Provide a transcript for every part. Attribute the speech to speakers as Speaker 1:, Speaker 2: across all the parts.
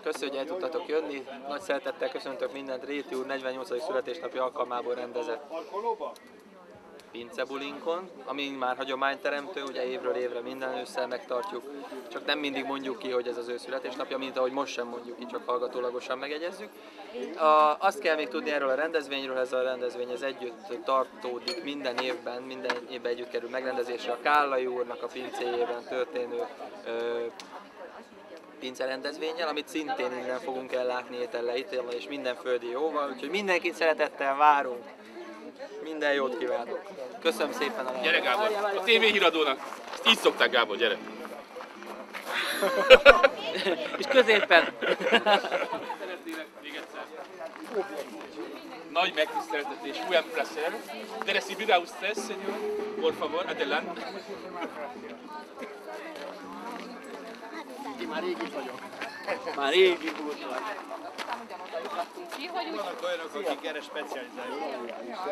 Speaker 1: köszi, hogy el tudtatok jönni. Nagy szeretettel köszöntök mindent Réti úr 48. születésnapja alkalmából rendezett pincebulinkon, ami már hagyományteremtő, ugye évről évre minden ősszel megtartjuk, csak nem mindig mondjuk ki, hogy ez az ő születésnapja, mint ahogy most sem mondjuk ki, csak hallgatólagosan megegyezzük. Azt kell még tudni erről a rendezvényről, ez a rendezvény ez együtt tartódik minden évben együtt kerül megrendezésre a Kállai úrnak a pincéjében történő pince rendezvénnyel, amit szintén innen fogunk ellátni étellel és minden földi jóval, úgyhogy mindenkit szeretettel várunk. Minden jót kívánok. Köszönöm szépen a
Speaker 2: Gyere Gábor, a tévéhíradónak. Ezt így szokták, Gábor, gyere.
Speaker 1: És középen.
Speaker 2: Még egyszer. Nagy megtiszteltetés. Muy un placer de recibir a usted, señor. Por favor, adelante.
Speaker 3: Én már régi vagyok.
Speaker 1: Már régi volt.
Speaker 3: Vannak olyanok, akik erre specializálják.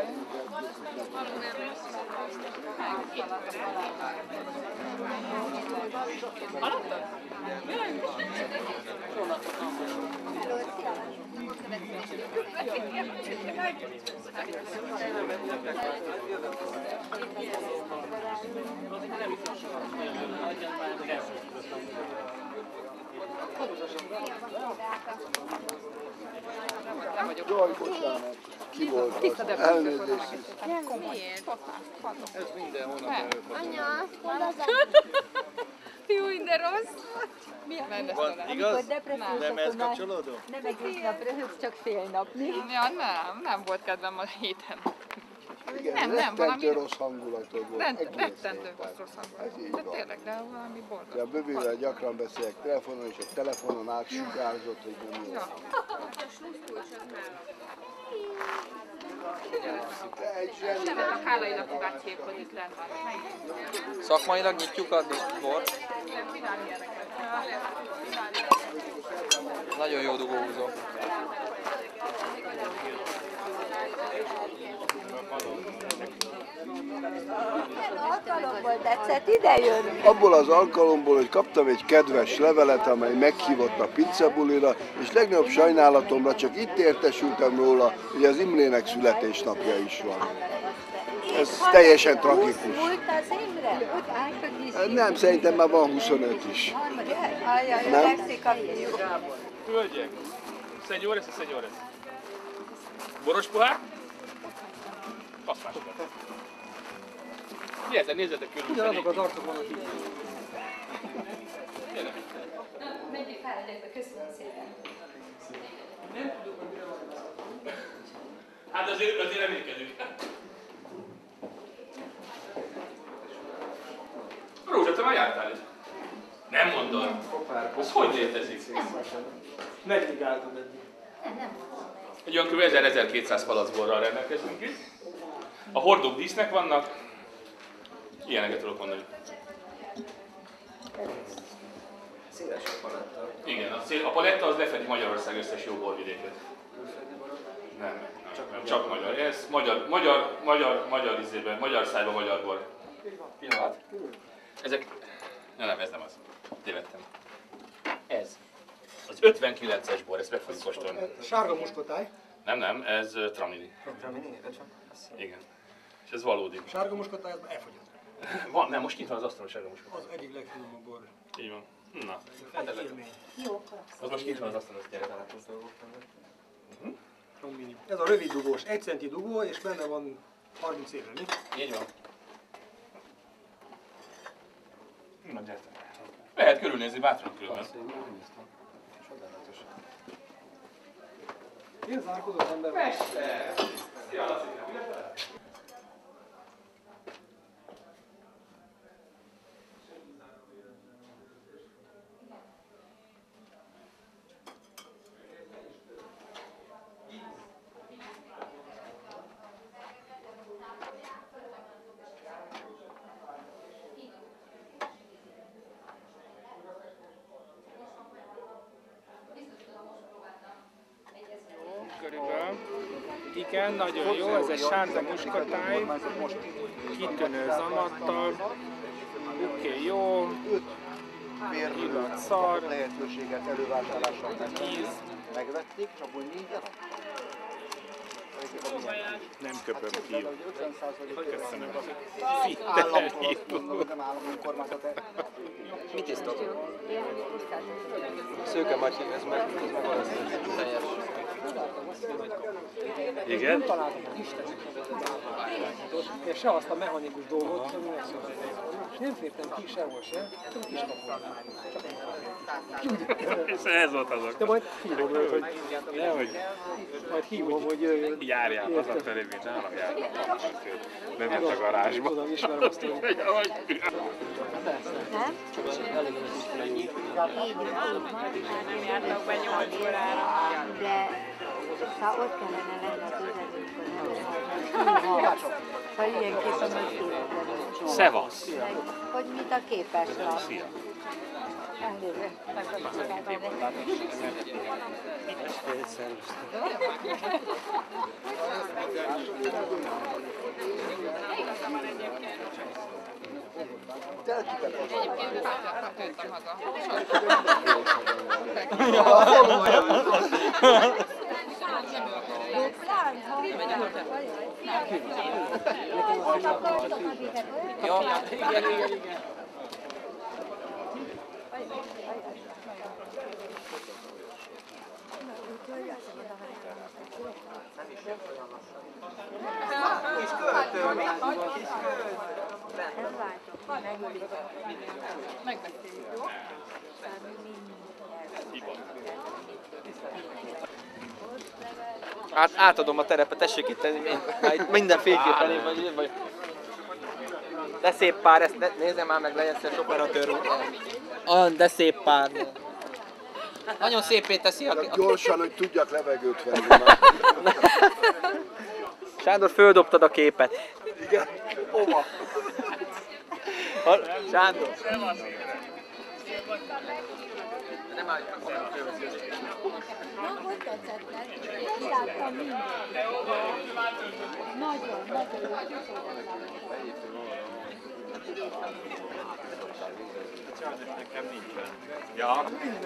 Speaker 4: Jaj, bocsánat, ki volt az? Elnézést.
Speaker 5: Miért?
Speaker 3: Ez minden hónap előtt.
Speaker 5: Anya, hol az Jó, de rossz.
Speaker 3: Van, igaz? Nem ez kapcsolódó?
Speaker 6: Nem egész nap röhögsz, csak fél napni.
Speaker 5: Ja, nem volt kedvem a héten.
Speaker 4: Igen, rettentő rossz hangulatod volt.
Speaker 5: Rettentő rossz hangulat. De tényleg, de valami borzasztó.
Speaker 4: De a bővével gyakran beszélek telefonon, és a telefonon átsugárzott, hogy nem jó.
Speaker 5: Nem, a Kálainak a bácsiékhoz itt lent van.
Speaker 1: Szakmailag nyitjuk a bort. Nagyon jó dugóhúzó.
Speaker 6: Alkalomból tetszett, ide jön.
Speaker 4: Abból az alkalomból, hogy kaptam egy kedves levelet, amely meghívott a pincebulira, és legnagyobb sajnálatomra csak itt értesültem róla, hogy az Imrének születésnapja is van. Ez teljesen tragikus.
Speaker 6: Múlt az Imre? Úgy átfog is.
Speaker 4: Nem, szerintem már van 25 is.
Speaker 6: Ajaj,
Speaker 4: Nem?
Speaker 6: fekszik a fiú.
Speaker 2: Hölgyek, señores y señores. Boros pohár? Passzmásokat. Gyertek, nézzetek körül.
Speaker 1: Ugyanazok az arcok vannak így.
Speaker 2: Gyere.
Speaker 5: Menjünk fel egyekbe, köszönöm szépen.
Speaker 2: Hát azért reménykedünk. Rózsa, te már jártál itt? Nem mondod. Az hogy létezik?
Speaker 1: Megligáltad eddig.
Speaker 5: Nem.
Speaker 2: Egy olyan kb. 1200 palacborral rendelkezünk itt. A hordók dísznek vannak. Ilyeneket tudok mondani.
Speaker 1: Széles a paletta.
Speaker 2: Igen, a paletta az lefedi Magyarország összes jó borvidéket. Nem, csak magyar. Ez magyar izében, magyar szájban magyar bor.
Speaker 1: Pillanat.
Speaker 2: Ezek... Nem, ez nem az. Tévedtem. Ez. Az 59-es bor, ezt meg fogjuk kóstolni.
Speaker 7: Sárga muskotáj.
Speaker 2: Nem, ez Tramini.
Speaker 1: Tramini,
Speaker 2: Igen. És ez valódi.
Speaker 7: Sárga muskotáj, az elfogyott.
Speaker 2: Van, nem, most kint van az asztalon sárga muskotáj.
Speaker 7: Az egyik legfinomabb bor.
Speaker 2: Így van. Na,
Speaker 7: Egy élmény.
Speaker 2: az most kint van az asztalon, az gyere.
Speaker 7: Ez a rövid dugós, 1 centi dugó, és benne van 30 évre, mi?
Speaker 2: Így van. Na, gyertek. Lehet körülnézni, bátran különben.
Speaker 7: Én zárkozó ember vagy.
Speaker 2: Persze! Szia, Lacikám!
Speaker 8: Körülbelül. Igen, nagyon jó, ez egy sárga muskotáj, kitönő zamattal. Oké, jó.
Speaker 4: bérlő
Speaker 8: szar,
Speaker 4: lehetőséget elővásárlással megvették, és abból minden.
Speaker 9: Nem köpöm ki. Köszönöm.
Speaker 4: Államtól, nem állami önkormányzat.
Speaker 1: Mit isztok? Szőke Matyi, ez meg teljes.
Speaker 9: Igen?
Speaker 7: És se azt a mechanikus dolgot, ami megszokott. És nem fértem ki sehol se, csak kis
Speaker 9: És ez volt azok.
Speaker 7: de majd hívom őt, hogy
Speaker 9: Nehogy
Speaker 7: hogy jöjjön.
Speaker 9: járjál hazafelé, mint nálam járnak. Bement a garázsba.
Speaker 7: Tudom, ismerem azt, hogy...
Speaker 6: Nem?
Speaker 5: Nem jártak be 8 órára.
Speaker 6: De szóval ott kellene lenni az üzenőkön. Ha ilyenképpen megkérdezem.
Speaker 9: Szevasz!
Speaker 6: Hogy mit a képes lap. Elnézést.
Speaker 5: Egyébként jöttem haza. Megbeszéljük, jó?
Speaker 1: Átadom a terepet, tessék itt minden fényképen én vagy. De szép pár, ezt nézzem már meg, legyen szíves operatőr úr. De szép pár. Nagyon szépé teszi a...
Speaker 4: Gyorsan, hogy tudjak levegőt venni már.
Speaker 1: Sándor, földobtad a képet.
Speaker 4: Igen? Hova?
Speaker 1: Sándor.
Speaker 6: Na, hogy tetszett neked? Kiláttam mindent. Nagyon, nagyon jó.
Speaker 9: Ja.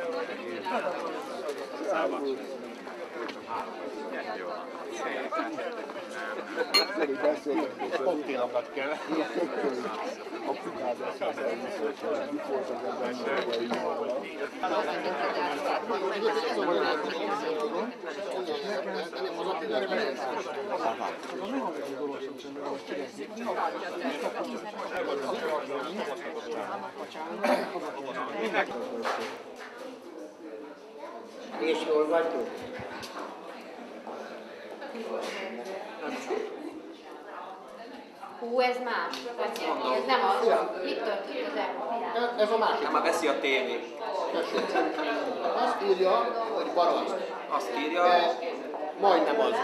Speaker 4: Koktélokat kell. A futás eszembe mit volt az
Speaker 10: És jól vagytok?
Speaker 11: Hú, ez más. Ez nem az. Mit történt az elmúlt?
Speaker 10: Ez a másik.
Speaker 1: Nem, már veszi a tévé.
Speaker 10: Azt írja, hogy barack.
Speaker 1: Azt írja...
Speaker 10: De majdnem az.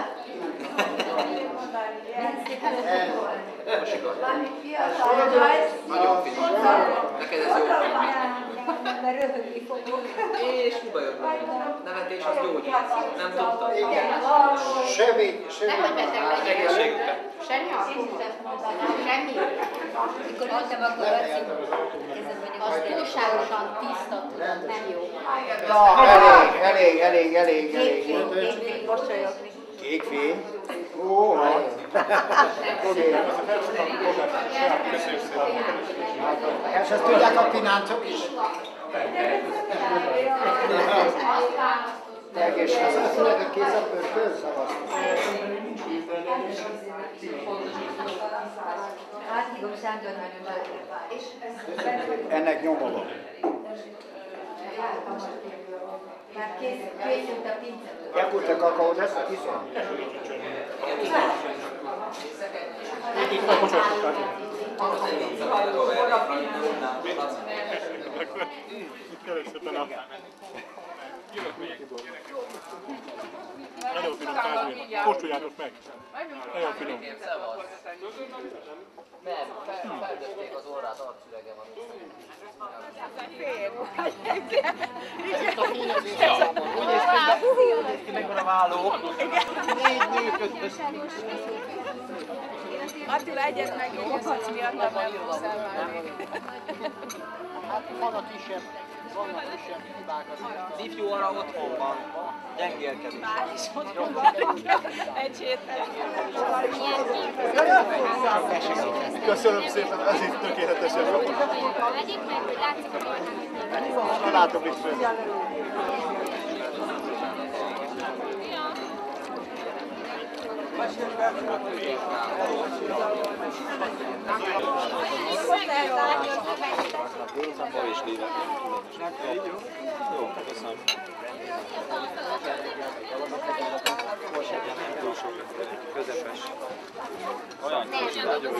Speaker 1: Nagyon finom. Neked ez jó film.
Speaker 6: Mert röhögni fogok.
Speaker 1: És mibe jött? Nevetés az gyógyít. Nem tudtad?
Speaker 10: Semmi.
Speaker 11: Nehogy beteg legyél.
Speaker 1: Egészségükre.
Speaker 11: Semmi alkoholt. Semmi.
Speaker 6: Mikor jöttem, akkor
Speaker 11: Az túlságosan tiszta, tudod, nem jó.
Speaker 10: Ja, elég.
Speaker 6: Kék mosolyogni.
Speaker 10: Kék fény. Ó, és ezt tudják a fináncok is? És ezt születek kész a pörköl szavaztok.
Speaker 6: Áthívom Sándor nagyon.
Speaker 10: Ennek nyoma van.
Speaker 6: Már készült a pince.
Speaker 10: Akkor te kakaót lesz, hiszem?
Speaker 9: Nagyon finom kávé. Kóstoljátok meg. Nagyon finom.
Speaker 1: Nem, feldötték az orrát, arcürege van. Úgy néz ki, meg van a válló. Négy nő közben.
Speaker 5: Attila egyet megjegyezhetsz miatt, mert nem
Speaker 10: Hát vannak kisebb hibákat.
Speaker 1: Az ifjú arra otthon van, gyengélkedik.
Speaker 5: Egy héten.
Speaker 3: Köszönöm szépen, ez itt tökéletesen jó.
Speaker 11: Vegyük meg, hogy látszik, hogy
Speaker 3: Látom itt föl.
Speaker 1: Közepes. Olyan kis nagyon.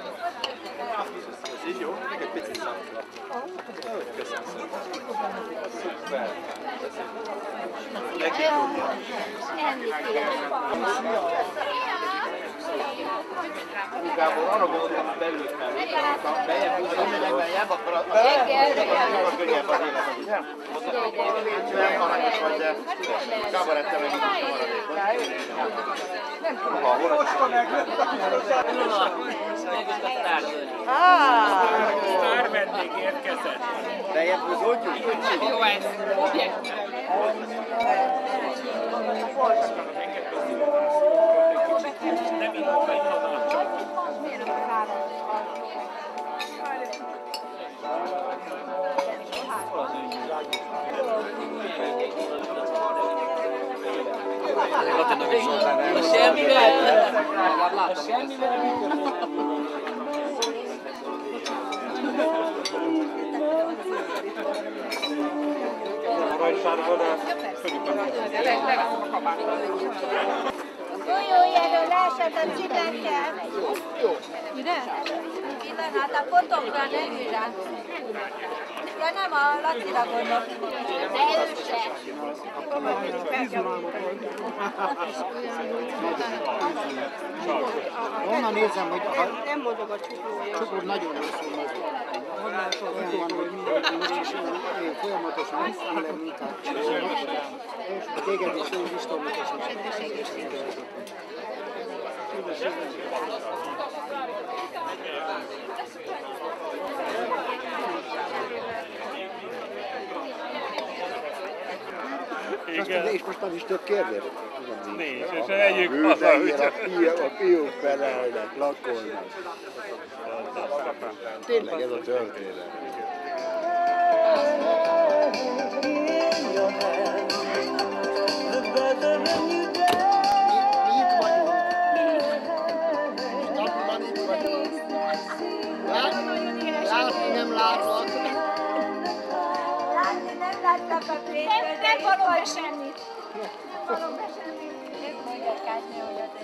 Speaker 1: Ez így jó? Még egy picit számítva. Köszönöm szépen. Szuper. Igazából arra gondoltam, hogy belül kell. Bejebb úgy, hogy bejebb, akkor a könnyebb az élet. Nem aranyos vagy, de kabarettel meg
Speaker 8: Sztár vendég érkezett.
Speaker 3: Bejebb húzódjuk?
Speaker 5: Jó ez.
Speaker 8: Nem indulva itt oda.
Speaker 6: Jó, jelölását a cipekkel. Ide? Pillanat, a fotokra nem ide. Ja, nem a Lacira gondolok.
Speaker 11: de erősebb.
Speaker 10: Onnan érzem, hogy nem mozog a csukor nagyon rosszul mozog. Olyan van, hogy most is folyamatosan visszaállom munkát csinálok, és téged is jó biztonságosan egészségben. És most nem is több kérdés?
Speaker 9: Nincs, és egyik haza,
Speaker 3: A fiúk felelnek, lakolnak. Tényleg ez a történet.
Speaker 10: Látni nem látlak.
Speaker 6: Látni nem láttak a tréfőt. Nem való be semmit. Nem való be semmit. Nem mondják át, hogy a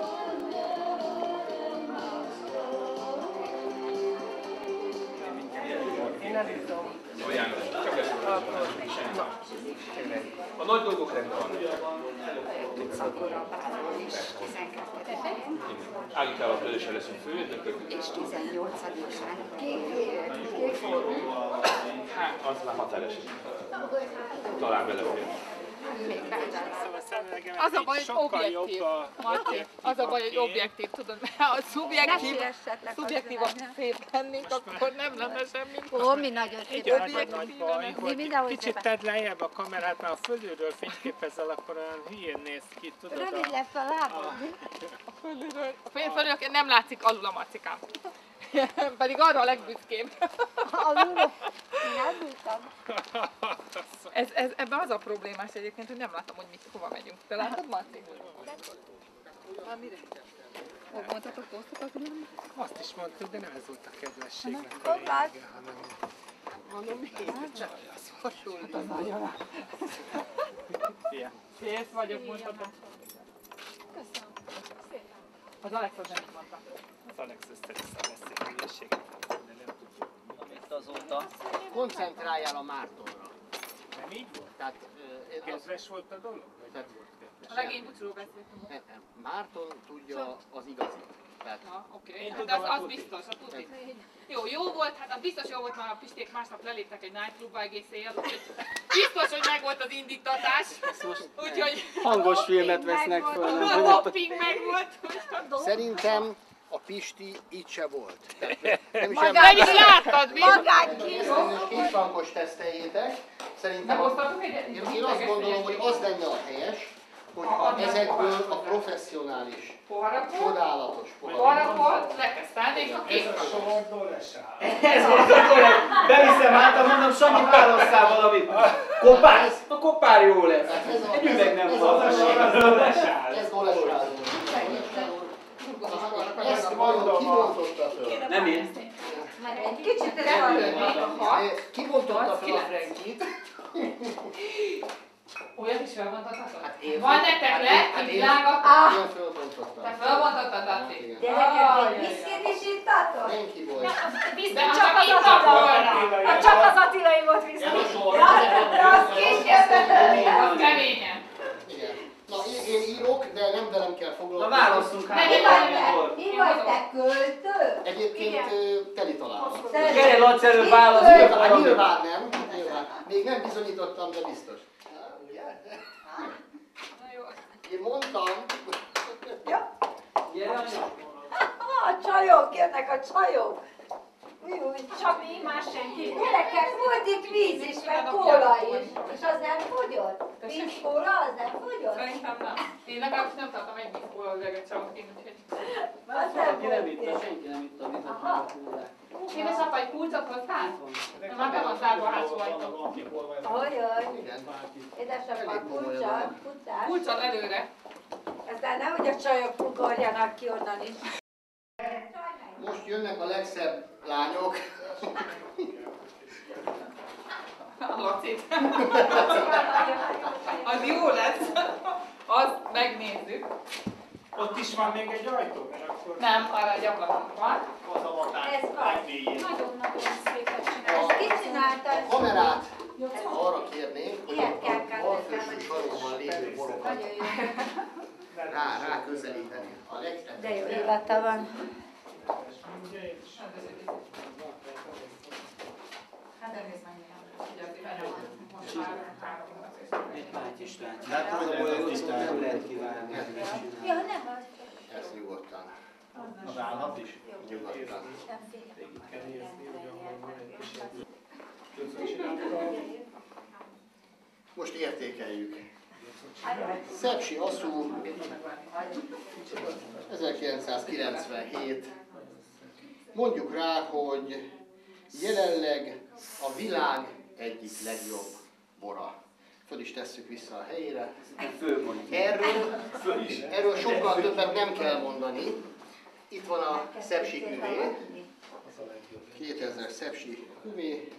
Speaker 2: A nagy dolgok rendben vannak.
Speaker 11: Akkor a báról is 12-én.
Speaker 2: Ágitával közösen leszünk főügynökök.
Speaker 11: És 18-án kék fórum.
Speaker 2: Hát, az már határeset. Talán belefér.
Speaker 11: Még bátran.
Speaker 5: Az a baj, hogy objektív. Marci, az a baj, hogy objektív, tudod, mert ha szubjektívan szép lennénk, akkor nem lenne semmi.
Speaker 6: Ó, mi nagyon
Speaker 8: Egy nagy baj,
Speaker 6: Mi
Speaker 8: hogy
Speaker 6: mindenhol
Speaker 8: kicsit
Speaker 6: szépen.
Speaker 8: tedd lejjebb a kamerát, mert a fölülről fényképezel, akkor olyan hülyén néz ki, tudod?
Speaker 6: Rövid lesz a lábam.
Speaker 5: Fölülről nem látszik alul a Marcikám. Pedig arra a legbüszkébb.
Speaker 6: Alul? Én elbújtam.
Speaker 5: Ebben az a problémás egyébként, hogy nem látom, hogy hova megyünk. Te látod, Marci? Mondhatok posztokat, nem?
Speaker 8: Azt is mondtad, de nem ez volt a kedvességnek a
Speaker 6: Hoppá.
Speaker 8: lényege, hanem...
Speaker 5: Kész vagyok, mondhatom. Köszönöm. Az Alex az nem is mondta.
Speaker 8: Az Alex össze-vissza beszél hülyeséget, de nem tudjuk.
Speaker 1: Amit azóta.
Speaker 10: Koncentráljál a Mártonra.
Speaker 8: Nem így volt?
Speaker 10: Tehát,
Speaker 8: Kedves volt a dolog? Vagy nem volt kedves?
Speaker 5: A legény bucsról beszéltünk.
Speaker 10: Márton tudja az igazi. Tehát,
Speaker 5: Oké, hát az biztos, az tudni. Jó volt, hát az biztos jó volt, már a Pisték másnap leléptek egy nightclubba egész éjjel, úgyhogy biztos, hogy megvolt az indítatás. Úgyhogy
Speaker 3: Hangos filmet vesznek föl.
Speaker 5: a hopping megvolt.
Speaker 10: szerintem a Pisti itt se volt. Nem
Speaker 5: Magán is láttad, mi?
Speaker 6: Magán kis.
Speaker 10: Két frankos teszteljétek. Szerintem én azt gondolom, hogy az lenne a helyes, hogyha ezekből a professzionális, csodálatos
Speaker 5: Poharakból lekesztelnék a két
Speaker 3: Ez volt a dolog. Beviszem hátra, mondom, Sanyi, válasszál valamit. Kopár? A kopár jó lesz. Egy üveg nem van.
Speaker 10: Ez Dolesár. Ezt mondom, ki bontotta föl?
Speaker 3: Nem én.
Speaker 6: Egy kicsit ez van.
Speaker 10: Ki bontotta föl a Frankit?
Speaker 5: Olyat is felbontottatod?
Speaker 10: Hát én
Speaker 5: Van nektek le, ki világot?
Speaker 10: Én fölbontottam.
Speaker 5: Te felbontottad, Laci?
Speaker 6: Gyerekek, viszkit is ittatok?
Speaker 10: Franki volt.
Speaker 5: De csak az Attila.
Speaker 6: Csak az Attilai volt viszkit. De az kis
Speaker 5: Az keményen.
Speaker 10: Igen. Na, én írok, de nem velem kell
Speaker 3: Na
Speaker 10: foglalkozni.
Speaker 3: választunk
Speaker 6: Mi vagy te, költő?
Speaker 10: Egyébként teli találat.
Speaker 3: Gyere, Laci, előbb válasz.
Speaker 10: Hát nyilván nem. Nyilván. Még nem bizonyítottam, de biztos. Én mondtam.
Speaker 6: A csajok jönnek, a csajok. Csak mi más senki. Gyerekek, volt itt víz is, meg kóla is. És az nem fogyott? Víz, kóla, az nem fogyott?
Speaker 5: Szerintem nem. Én legalábbis nem tartom egy vízkóla üveget sem én, úgyhogy...
Speaker 6: Az nem
Speaker 3: Senki nem
Speaker 6: volt.
Speaker 3: itta, senki nem itta a vizet, meg a kólát.
Speaker 5: Édesapa, egy kulcsot hoztál? Már be van zárva a házsóajtó.
Speaker 6: Hogy? Édesapa, kulcsal, futás.
Speaker 5: Kulcsal előre.
Speaker 6: Aztán nehogy a csajok ugorjanak ki onnan is.
Speaker 10: Most jönnek a legszebb lányok.
Speaker 5: A Lacit. Az jó lesz. Azt megnézzük.
Speaker 8: Ott is van még egy ajtó, mert akkor...
Speaker 5: Nem, arra egy ablakunk van.
Speaker 8: Az a
Speaker 6: Ez van.
Speaker 5: Nagyon-nagyon szépet csinál.
Speaker 6: Ezt ki csinálta?
Speaker 10: A kamerát arra kérnénk, hogy
Speaker 6: Ilyet kell
Speaker 10: a balfelső sarokban lévő borokat
Speaker 6: Nagyon jó.
Speaker 10: rá közelíteni. A legszebb.
Speaker 6: De jó illata van.
Speaker 5: Hát elnézd meg néha. Ugye azért benne van. Most már 3 óra.
Speaker 3: Egy páty is látja. De hát az a baj, hogy nem lehet kívánni.
Speaker 6: Ja, nem az.
Speaker 10: Ez nyugodtan.
Speaker 3: Az állat is?
Speaker 10: Nyugodtan. Most értékeljük. Szepsi Aszú 1997. Mondjuk rá, hogy jelenleg a világ egyik legjobb bora. Föl is tesszük vissza a helyére. Erről sokkal többet nem kell mondani. Itt van a Szepsi küvé. 2000 Szepsi küvé.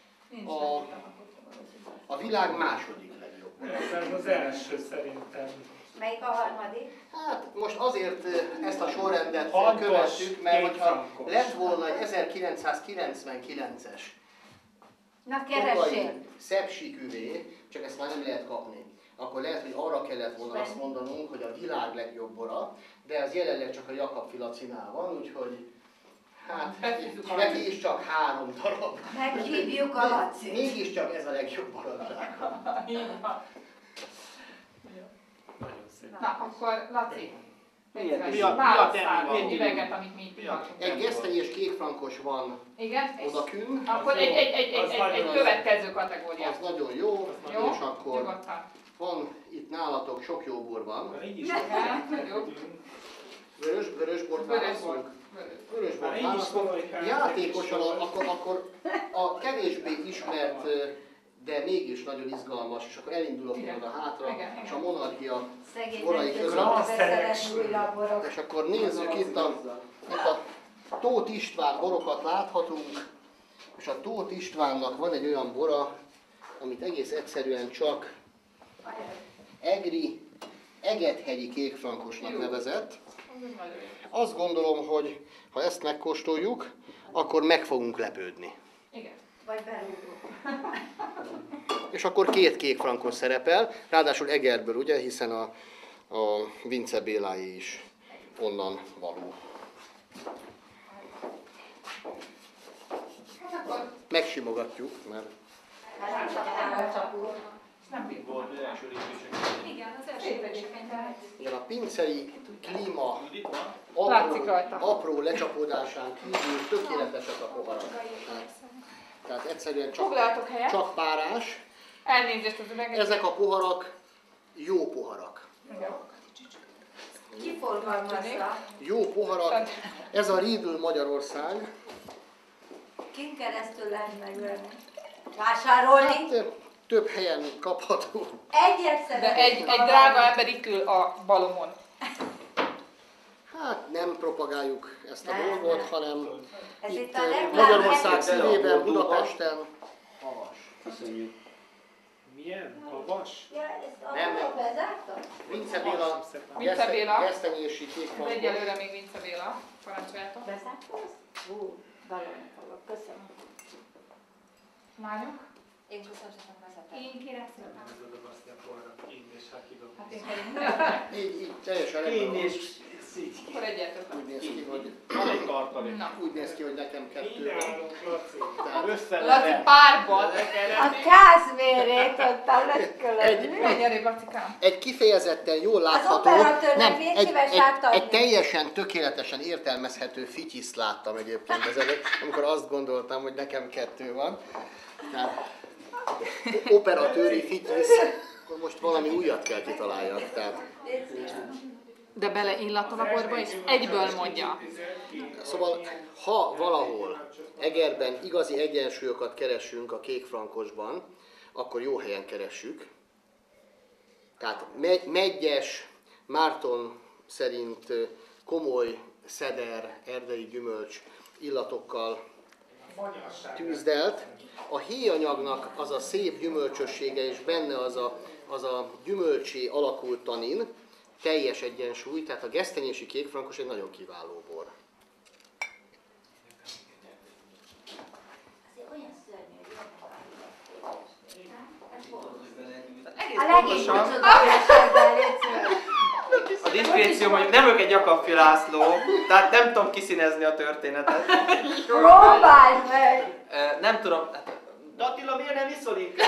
Speaker 10: A világ második legjobb.
Speaker 8: Ez az első szerintem.
Speaker 6: Melyik a harmadik?
Speaker 10: Hát most azért ezt a sorrendet
Speaker 8: Hatos,
Speaker 10: követtük, mert
Speaker 8: két
Speaker 10: hogyha
Speaker 8: frankos.
Speaker 10: lett volna egy 1999-es
Speaker 6: Na, keressél.
Speaker 10: Szepsi küvé, csak ezt már nem lehet kapni. Akkor lehet, hogy arra kellett volna azt mondanunk, hogy a világ legjobb bora, de ez jelenleg csak a Jakab Filacinál van, úgyhogy hát neki is csak 3 darab.
Speaker 6: Meghívjuk a Lacit.
Speaker 10: Mégiscsak ez a legjobb boradság.
Speaker 5: Na, akkor Laci.
Speaker 3: Mi a
Speaker 5: Válasszál egy üveget, amit mi itt ihatunk.
Speaker 10: Egy gesztenyés kékfrankos van
Speaker 5: Igen?
Speaker 10: odakün.
Speaker 5: Akkor egy következő kategória.
Speaker 10: Az nagyon jó,
Speaker 5: Jó?
Speaker 10: és akkor
Speaker 5: Nyugodtan.
Speaker 10: van itt nálatok sok jó bor van. Vörös bort válaszunk. Vörös bort válaszunk. Játékosan akkor a kevésbé ismert, de mégis nagyon izgalmas, és akkor elindulok oda hátra, és a monarchia borai között. És akkor nézzük itt a Tóth István borokat láthatunk, és a Tóth Istvánnak van egy olyan bora, amit egész egyszerűen csak Egethegyi kékfrankosnak nevezett. Azt gondolom, hogy ha ezt megkóstoljuk, akkor meg fogunk lepődni.
Speaker 5: Igen.
Speaker 6: Vagy berúgunk.
Speaker 10: És akkor 2 kékfrankos szerepel, ráadásul Egerből, ugye, hiszen a Vince Bélái is onnan való. Megsimogatjuk, mert
Speaker 5: Nem bírtam. Igen, az első lépésben.
Speaker 12: Igen, a pincei klíma
Speaker 5: Látszik rajta.
Speaker 12: apró lecsapódásán kívül tökéletesek a poharak. Tehát egyszerűen
Speaker 5: Foglaltok helyet.
Speaker 12: csak párás.
Speaker 5: Elnézést az üveget.
Speaker 12: Ezek a poharak jó poharak.
Speaker 6: Ki forgalmazza?
Speaker 12: Jó poharak. Ez a Riedl Magyarország.
Speaker 6: Kin keresztül lehet megvenni? Vásárolni?
Speaker 12: Hát, több helyen kapható.
Speaker 6: Egyet szeretnék.
Speaker 5: De egy drága ember itt ül a balomon.
Speaker 12: Hát nem propagáljuk ezt a dolgot, hanem
Speaker 6: Ez
Speaker 12: itt
Speaker 6: a reklám
Speaker 12: Magyarország
Speaker 6: helyett.
Speaker 12: szívében, Budapesten.
Speaker 3: Köszönjük. Milyen? Havas?
Speaker 6: Ja, ezt a
Speaker 12: Nem.
Speaker 6: hol bezártad?
Speaker 12: Vince Béla,
Speaker 5: Vince Béla.
Speaker 12: gesztenyési
Speaker 5: De
Speaker 12: kékfarkos.
Speaker 5: egyelőre még Vince Béla. Parancsoljátok.
Speaker 6: Bezártad? Valami fogok. Köszönöm.
Speaker 5: Lányok?
Speaker 6: Én köszönöm szépen vezetem.
Speaker 5: Én kérek szépen. Hát én
Speaker 12: Így teljesen
Speaker 3: Én
Speaker 12: rendben van.
Speaker 3: és szígy.
Speaker 5: Akkor egyet
Speaker 12: Úgy néz ki, hogy
Speaker 3: Alig tartalék.
Speaker 5: Na.
Speaker 12: úgy néz ki, hogy nekem kettő van.
Speaker 3: Össze
Speaker 5: Laci párban.
Speaker 6: A kázmérét ott a lökkölöd.
Speaker 5: Menj elé, Lacikám.
Speaker 12: Egy kifejezetten jól látható,
Speaker 6: operatőrnek légy szíves átadni.
Speaker 12: egy teljesen tökéletesen értelmezhető fityiszt láttam egyébként ezelőtt, amikor azt gondoltam, hogy nekem kettő van. Tehát operatőri fityisz, akkor most valami újat kell kitaláljak. Tehát.
Speaker 5: De beleillatol a borba, és egyből mondja.
Speaker 12: Szóval, ha valahol Egerben igazi egyensúlyokat keresünk a kékfrankosban, akkor jó helyen keressük. Tehát Medgyes, Márton szerint komoly szeder, erdei gyümölcs illatokkal tűzdelt. A héjanyagnak az a szép gyümölcsössége és benne az a gyümölcsé alakult tanin, teljes egyensúly, tehát a gesztenyési kékfrankos egy nagyon kiváló bor.
Speaker 6: A legény kucsodalmassággal légy.
Speaker 1: A diszkréció mondjuk nem ők egy Jakabfi László, tehát nem tudom kiszínezni a történetet.
Speaker 6: Próbáld meg!
Speaker 1: Nem tudom,
Speaker 3: De Attila, miért nem iszol inkább?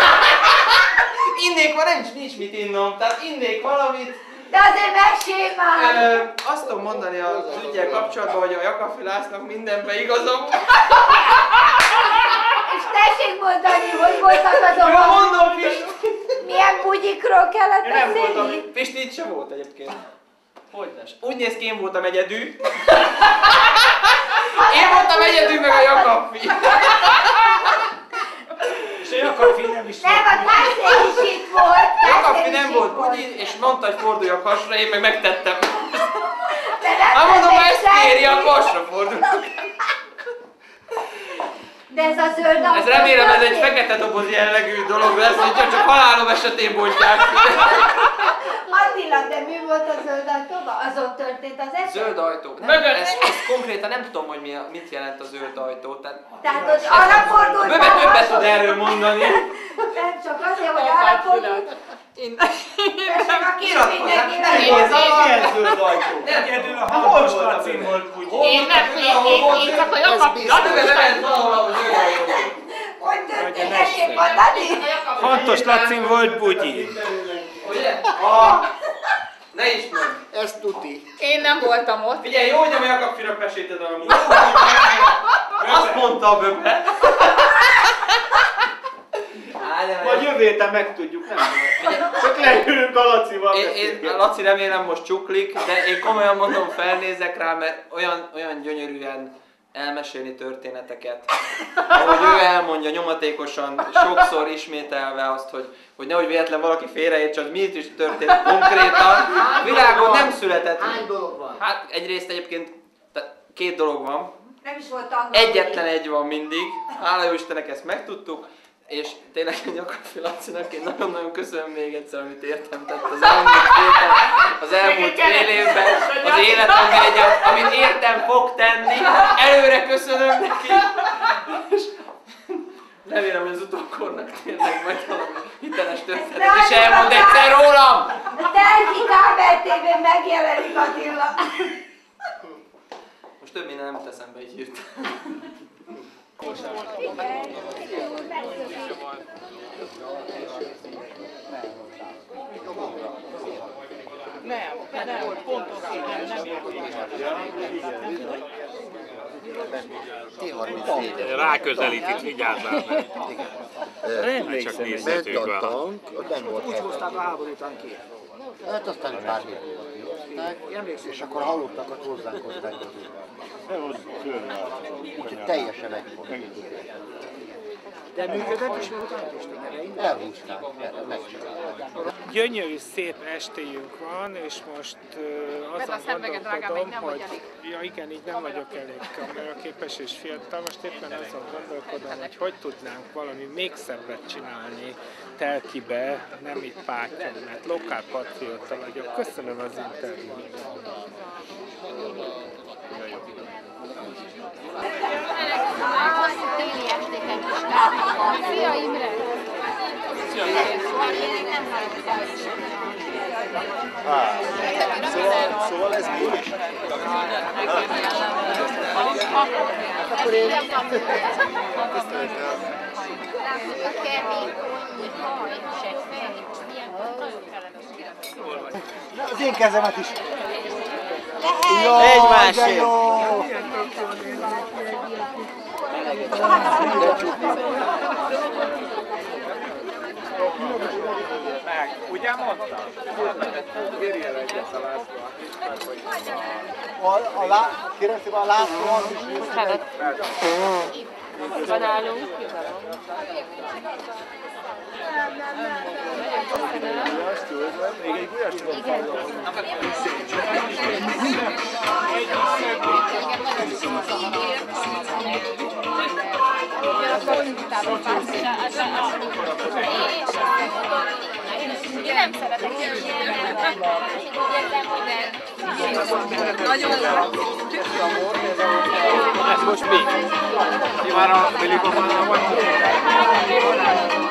Speaker 1: innék van, nincs mit innom, tehát innék valamit.
Speaker 6: De azért mesélj már!
Speaker 1: Azt tudom mondani az üggyel kapcsolatban, hogy a Jakabfi Lászlónak mindenben igazam.
Speaker 6: És tessék mondani, hogy voltak azok
Speaker 1: Jó, mondom, Pisti!
Speaker 6: milyen bugyikról kellett
Speaker 1: Nem voltam,
Speaker 6: beszélni?
Speaker 1: Pisti itt sem volt egyébként. Hogynes? Úgy néz ki, én voltam egyedül. Én voltam egyedül, meg a Jakabfi.
Speaker 3: És a Jakabfi nem is
Speaker 6: Nem, a Kászér is itt volt.
Speaker 1: Jakabfi nem volt bugyi, és mondta, hogy forduljak hasra, én meg megtettem.
Speaker 6: De nem
Speaker 1: Hát mondom, ha ezt
Speaker 6: tettek
Speaker 1: kéri,
Speaker 6: semmi.
Speaker 1: akkor hasra fordulok.
Speaker 6: De ez a zöld autó...
Speaker 1: Ez remélem ez egy fekete doboz jellegű dolog lesz, hogy csak halálom esetén bontják.
Speaker 6: Attila, de mi volt a zöld autóban? Azon történt az eset?
Speaker 1: Zöld ajtó. Ez konkrétan nem tudom, hogy mit jelent a zöld ajtó.
Speaker 6: Tehát, hogy arra fordult
Speaker 1: Böbe többet tud erről mondani.
Speaker 6: Nem csak azért, hogy arra fordult. Tessék, a kis mindenki
Speaker 1: Nehéz,
Speaker 3: Milyen zöld ajtó? Egyedül a Havas Lacin volt úgy.
Speaker 5: Én csak a Jakabfi
Speaker 6: Hogy történt, tessék mondani?
Speaker 3: Fantos Lacin volt bugyi.
Speaker 1: Ugye? Ne is mondd.
Speaker 12: Ez tuti.
Speaker 5: Én nem voltam ott.
Speaker 1: Figyelj, jó, hogy a Jakabfinak mesélted a múlva. Azt mondta a Böbe.
Speaker 3: Majd jövő héten megtudjuk, nem? Csak leülünk a Lacival
Speaker 1: Én Laci remélem most csuklik, de én komolyan mondom, felnézek rá, mert olyan gyönyörűen elmesélni történeteket, ahogy ő elmondja nyomatékosan, sokszor ismételve azt, hogy nehogy véletlen valaki félreértse, hogy mi is történt konkrétan. A világon nem született.
Speaker 12: Hány dolog van?
Speaker 1: Hát egyrészt egyébként két dolog van.
Speaker 6: Nem is volt angol.
Speaker 1: Egyetlen egy van mindig. Hála jó Istennek, ezt megtudtuk. És tényleg Jakabfi Lacinak én nagyon-nagyon köszönöm még egyszer, amit értem tett az elmúlt fél évben, az életemben egyet, amit értem fog tenni. Előre köszönöm neki. És remélem, hogy az utókornak tényleg majd valami hiteles történet is elmond egyszer rólam.
Speaker 6: A Telki Kábel TV-n megjelenik Attila.
Speaker 1: Most több minden nem teszem be így hirtelen.
Speaker 8: Nem, pontos, nem értem.
Speaker 9: Ráközelít, vigyázzál meg. Csak nézhetők
Speaker 12: ment a
Speaker 9: vele.
Speaker 12: tank, ott benn volt
Speaker 10: Úgy hozták a háború után ki.
Speaker 12: Hát aztán egy pár hét múlva és akkor a halottakat hozzánk hozták. Úgyhogy teljesen meg volt.
Speaker 10: De működött is volt átesték.
Speaker 12: Elhúzták, megcsinálták.
Speaker 8: Gyönyörű, szép estéjünk van, és most azon gondolkodom, hogy ja igen, így nem vagyok elég kameraképes és fiatal, most éppen azon gondolkodom, hogy tudnánk valami még szebbet csinálni Telkibe, nem itt Pátyon, mert lokálpatrióta vagyok. Köszönöm az interjút.
Speaker 11: Téli estéken is kávéban. Szia Imre!
Speaker 4: Szóval ez mi is?
Speaker 11: Akkor én nem tudom. A kemény, konnyi, haj, se fej, milyen nagyon kellemes.
Speaker 10: Az én kezemet is.
Speaker 3: Egymásért!
Speaker 9: Meg, ugye mondtam? Kérjél egyet a László.
Speaker 10: Kérem szépen a László az is részt.
Speaker 5: Van állunk.
Speaker 9: Még egy gulyás tudom felhívni.
Speaker 11: Én nem szeretek nagyon
Speaker 9: Ez most mi? Ti már a Filipománál vagy?